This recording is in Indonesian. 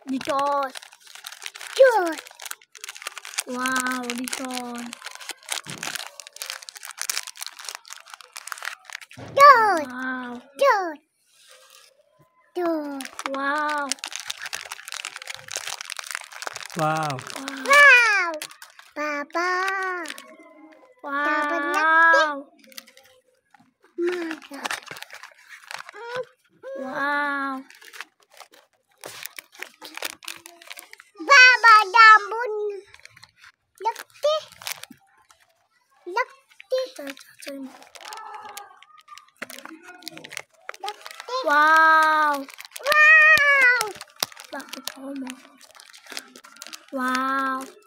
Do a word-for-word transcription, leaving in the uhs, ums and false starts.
Dicos. Cus. Wow, dicos. Cus. Wow. Cus. Cus. Wow. Wow. Wow. Papa. Wow. Mata. Wow. Baba dambun. Lekti. Lekti. Lekti. Wow. Wow. Bakit ako mo? Wow.